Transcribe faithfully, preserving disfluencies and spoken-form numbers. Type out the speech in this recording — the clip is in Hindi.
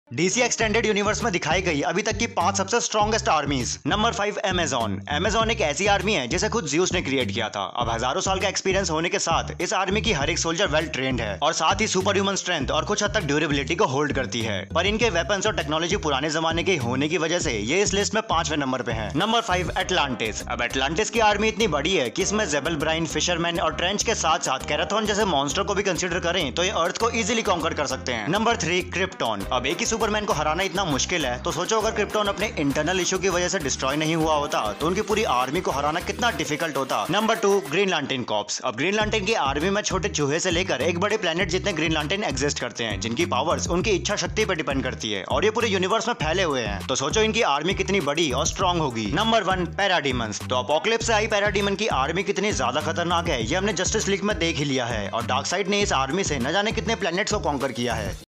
डीसी एक्सटेंडेड यूनिवर्स में दिखाई गई अभी तक की पांच सबसे strongest armies. Number five, Amazon. Amazon एक ऐसी आर्मी है जिसे खुद ज़्यूस ने क्रिएट किया था। अब हजारों साल का एक्सपीरियंस होने के साथ इस आर्मी की हर एक सोल्जर वेल ट्रेंड है और साथ ही सुपर ह्यूमन स्ट्रेंथ और कुछ हद तक ड्यूरेबिलिटी को होल्ड करती है। पर इनके वेपन्स और टेक्नोलॉजी पुराने जमाने के होने की वजह से ये इस लिस्ट में पांचवें नंबर पे है। Number five, Atlantis. अब एटलांटिस की आर्मी इतनी बड़ी है कि इसमें जेबल ब्राइन, फिशरमैन और ट्रेंच के साथ साथ कैराथन जैसे मॉन्स्टर को भी कंसिडर करें तो ये अर्थ को इजीली कॉन्कर कर सकते हैं। Number three, Krypton. अब एक ही सुपरमैन को हराना इतना मुश्किल है तो सोचो अगर क्रिप्टॉन अपने इंटरनल इशू की वजह से डिस्ट्रॉय नहीं हुआ होता तो उनकी पूरी आर्मी को हराना कितना डिफिकल्ट होता। Number two, Green Lantern Corps. अब ग्रीन लैंटर्न की आर्मी में छोटे चूहे से लेकर एक बड़े प्लेनेट जितने ग्रीन लैंटर्न एग्जिस्ट करते हैं, जिनकी पावर्स उनकी इच्छा शक्ति पर डिपेंड करती है और ये पूरे यूनिवर्स में फैले हुए हैं। तो सोचो इनकी आर्मी कितनी बड़ी और स्ट्रॉन्ग होगी। Number one, Parademons. तो अपोकलिप्स से आई पैराडीमन की आर्मी कितनी ज्यादा खतरनाक है ये हमने जस्टिस लीग में देख ही लिया है और डार्कसाइड ने इस आर्मी से न जाने कितने प्लैनेट्स को कॉन्कर किया है।